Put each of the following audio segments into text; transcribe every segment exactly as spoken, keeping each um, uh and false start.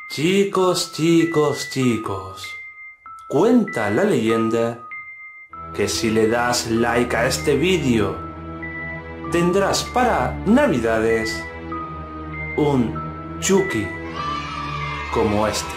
Chicos, chicos, chicos, cuenta la leyenda que si le das like a este vídeo, tendrás para Navidades un Chucky como este.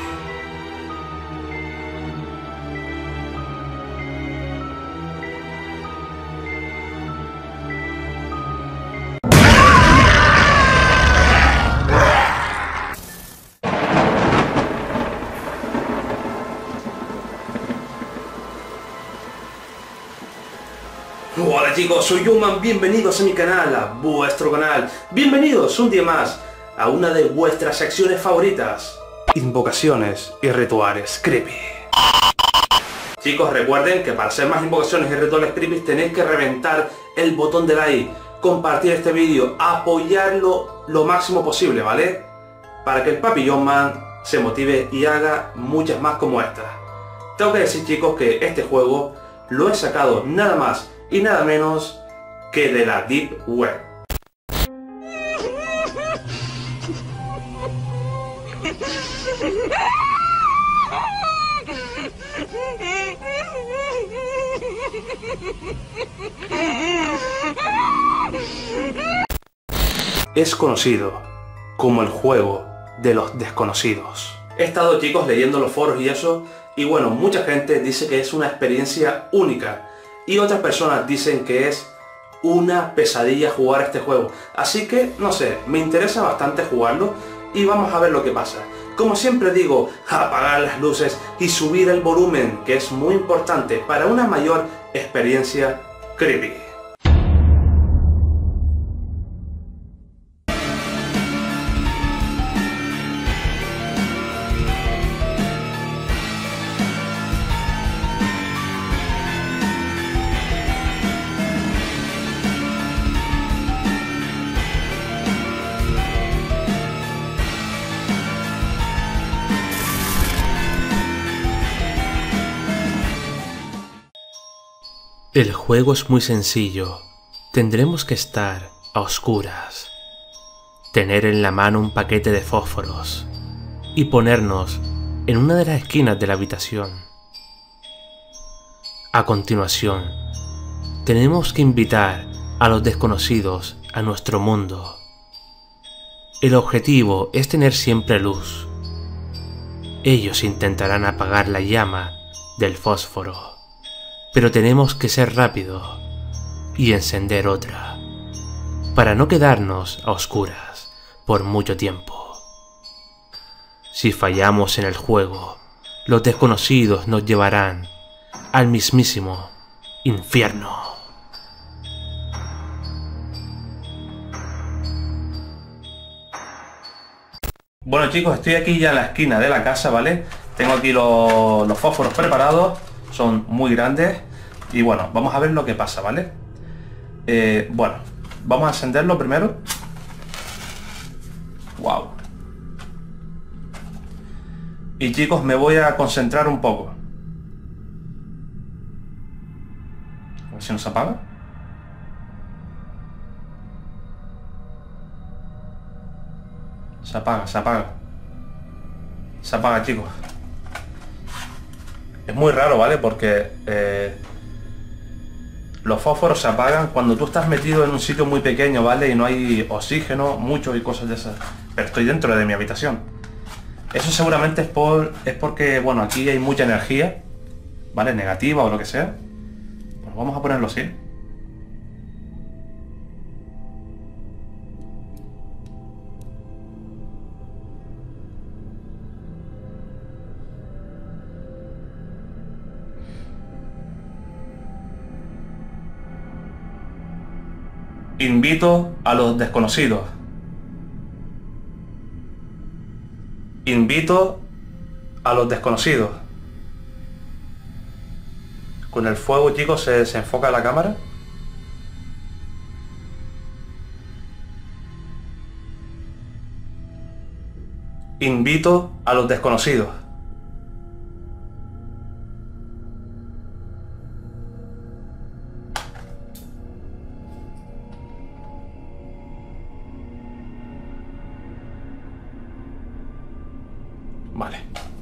Hola chicos, soy Human, bienvenidos a mi canal, a vuestro canal. Bienvenidos un día más a una de vuestras secciones favoritas: invocaciones y rituales creepy. Chicos, recuerden que para hacer más invocaciones y rituales creepy tenéis que reventar el botón de like, compartir este vídeo, apoyarlo lo máximo posible, ¿vale? Para que el Papi Human se motive y haga muchas más como esta. Tengo que decir chicos que este juego lo he sacado nada más y nada menos que de la Deep Web. Es conocido como el juego de los desconocidos. He estado chicos leyendo los foros y eso, y bueno, mucha gente dice que es una experiencia única. Y otras personas dicen que es una pesadilla jugar este juego. Así que, no sé, me interesa bastante jugarlo y vamos a ver lo que pasa. Como siempre digo, apagar las luces y subir el volumen, que es muy importante para una mayor experiencia creepy. El juego es muy sencillo. Tendremos que estar a oscuras, tener en la mano un paquete de fósforos y ponernos en una de las esquinas de la habitación. A continuación, tenemos que invitar a los desconocidos a nuestro mundo. El objetivo es tener siempre luz. Ellos intentarán apagar la llama del fósforo, pero tenemos que ser rápidos y encender otra, para no quedarnos a oscuras por mucho tiempo. Si fallamos en el juego, los desconocidos nos llevarán al mismísimo infierno. Bueno chicos, estoy aquí ya en la esquina de la casa, ¿vale? Tengo aquí los, los fósforos preparados. Son muy grandes y bueno, vamos a ver lo que pasa, ¿vale? Eh, bueno, vamos a encenderlo primero. Wow. Y chicos, me voy a concentrar un poco. A ver si nos apaga. Se apaga, se apaga. Se apaga, chicos. Es muy raro, ¿vale? Porque eh, los fósforos se apagan cuando tú estás metido en un sitio muy pequeño, ¿vale? Y no hay oxígeno, mucho y cosas de esas. Pero estoy dentro de mi habitación. Eso seguramente es, por, es porque, bueno, aquí hay mucha energía, ¿vale? Negativa o lo que sea. Pues vamos a ponerlo así. Invito a los desconocidos. Invito a los desconocidos. Con el fuego, chicos, se, se enfoca la cámara. Invito a los desconocidos. Vale.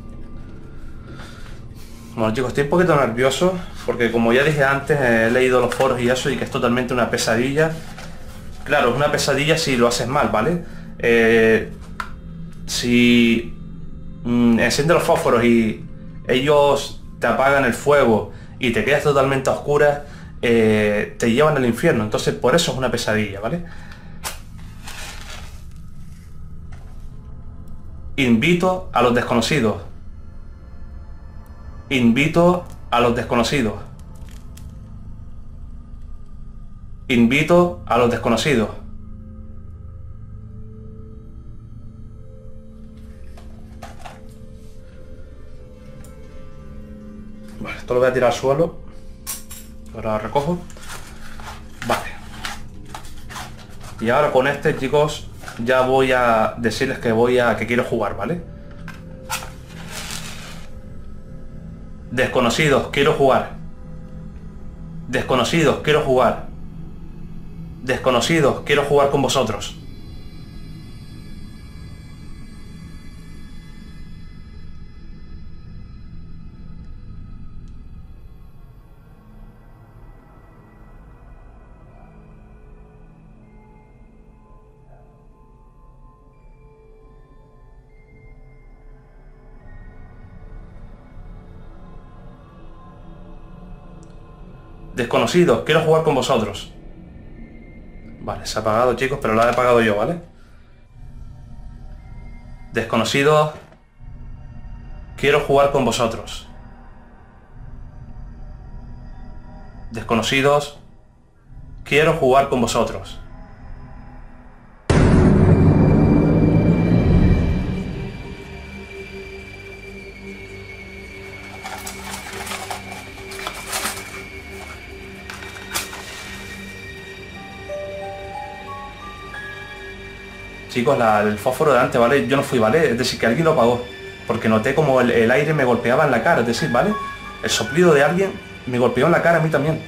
Bueno chicos, estoy un poquito nervioso porque como ya dije antes, he leído los foros y eso y que es totalmente una pesadilla. Claro, es una pesadilla si lo haces mal, ¿vale? Eh, si mm, enciendes los fósforos y ellos te apagan el fuego y te quedas totalmente a oscuras, eh, te llevan al infierno. Entonces por eso es una pesadilla, ¿vale? Invito a los desconocidos. Invito a los desconocidos. Invito a los desconocidos. Vale, esto lo voy a tirar al suelo. Ahora lo recojo. Vale. Y ahora con este, chicos, ya voy a decirles que voy a que quiero jugar, ¿vale? Desconocidos, quiero jugar. Desconocidos, quiero jugar. Desconocidos, quiero jugar con vosotros. Desconocidos, quiero jugar con vosotros. Vale, se ha apagado, chicos, pero lo he apagado yo, ¿vale? Desconocidos, quiero jugar con vosotros. Desconocidos, quiero jugar con vosotros. Chicos, la, el fósforo de antes, ¿vale? Yo no fui, ¿vale? Es decir, que alguien lo apagó. Porque noté como el, el aire me golpeaba en la cara, es decir, ¿vale? El soplido de alguien me golpeó en la cara a mí también.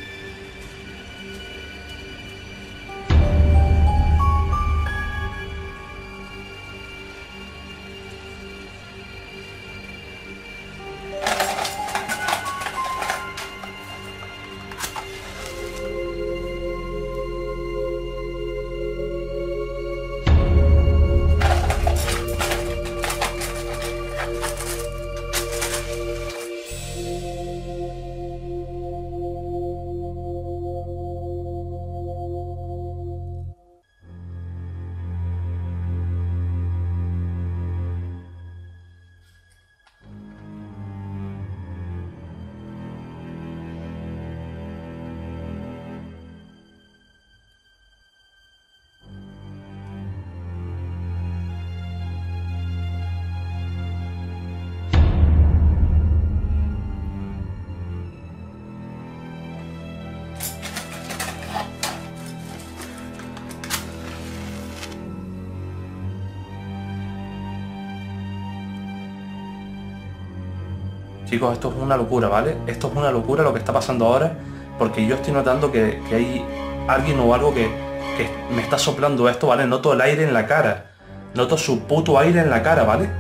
Chicos, esto es una locura, ¿vale? Esto es una locura lo que está pasando ahora, porque yo estoy notando que, que hay alguien o algo que, que me está soplando esto, ¿vale? Noto el aire en la cara. Noto su puto aire en la cara, ¿vale?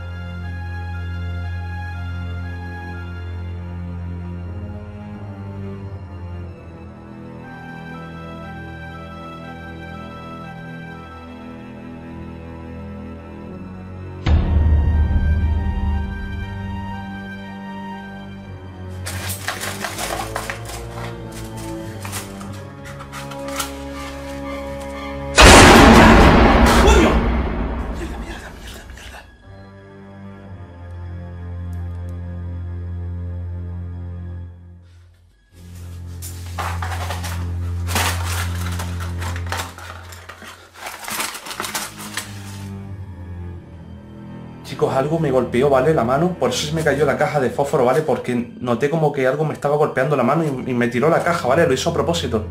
Chicos, algo me golpeó, ¿vale? La mano, por eso se me cayó la caja de fósforo, ¿vale? Porque noté como que algo me estaba golpeando la mano y, y me tiró la caja, ¿vale? Lo hizo a propósito.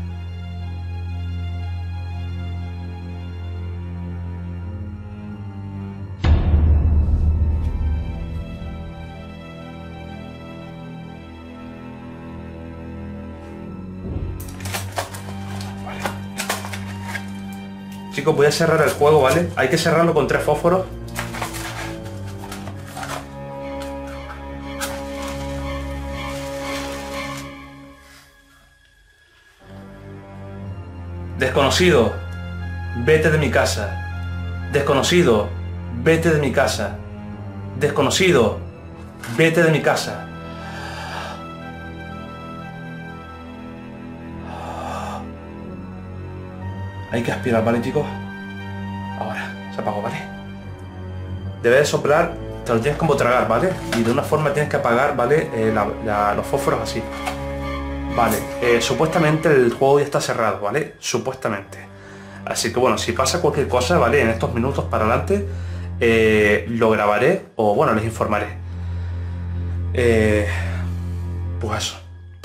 Vale. Chicos, voy a cerrar el juego, ¿vale? Hay que cerrarlo con tres fósforos. Desconocido, vete de mi casa. Desconocido, vete de mi casa. Desconocido, vete de mi casa. Hay que aspirar, ¿vale, chicos? Ahora, se apagó, ¿vale? Debes de soplar, te lo tienes como tragar, ¿vale? Y de una forma tienes que apagar, ¿vale? Eh, la, la, los fósforos así. Vale, eh, supuestamente el juego ya está cerrado, ¿vale? Supuestamente. Así que bueno, si pasa cualquier cosa, ¿vale? En estos minutos para adelante, eh, lo grabaré o bueno, les informaré. Eh, pues eso.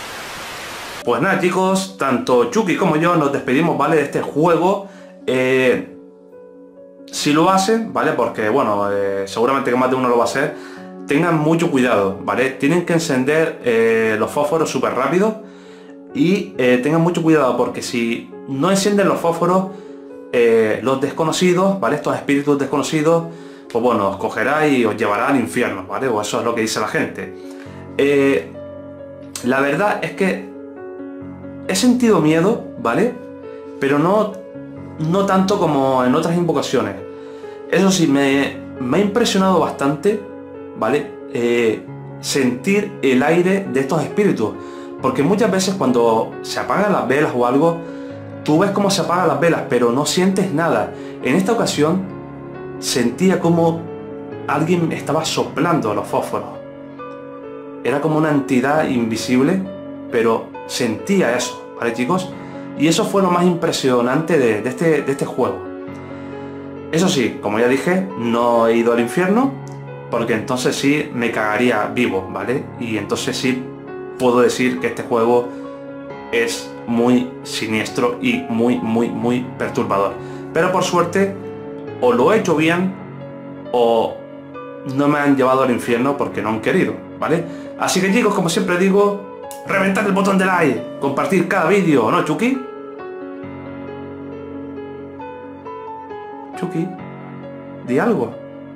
Pues nada, chicos, tanto Chucky como yo nos despedimos, ¿vale? De este juego. Eh, si lo hacen, ¿vale? Porque bueno, eh, seguramente que más de uno lo va a hacer. Tengan mucho cuidado, ¿vale? Tienen que encender eh, los fósforos súper rápido. Y eh, tengan mucho cuidado porque si no encienden los fósforos, eh, los desconocidos, ¿vale? Estos espíritus desconocidos, pues bueno, os cogerá y os llevará al infierno, ¿vale? O eso es lo que dice la gente. Eh, la verdad es que he sentido miedo, ¿vale? Pero no, no tanto como en otras invocaciones. Eso sí, me, me ha impresionado bastante, ¿vale? Eh, sentir el aire de estos espíritus. Porque muchas veces cuando se apagan las velas o algo, tú ves cómo se apagan las velas, pero no sientes nada. En esta ocasión sentía como alguien estaba soplando los fósforos. Era como una entidad invisible, pero sentía eso, ¿vale, chicos? Y eso fue lo más impresionante de, de, este, de este juego. Eso sí, como ya dije, no he ido al infierno, porque entonces sí me cagaría vivo, ¿vale? Y entonces sí puedo decir que este juego es muy siniestro y muy, muy, muy perturbador. Pero por suerte, o lo he hecho bien, o no me han llevado al infierno porque no han querido, ¿vale? Así que chicos, como siempre digo, reventar el botón de like, compartir cada vídeo, ¿no, Chucky? Chucky, di algo.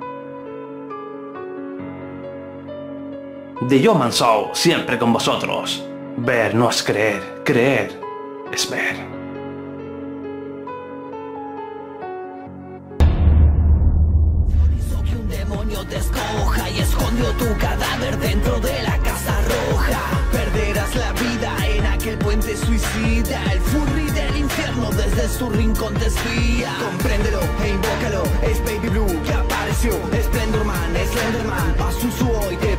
The Yeoman Show, siempre con vosotros. Ver no es creer, creer es ver. Hizo que un demonio te escoja y escondió tu cadáver dentro de la casa roja. Perderás la vida en aquel puente suicida. El furry del infierno desde su rincón te espía. Compréndelo e invócalo, es Baby Blue que apareció. Splendor Man, Slenderman, Pazuzu hoy te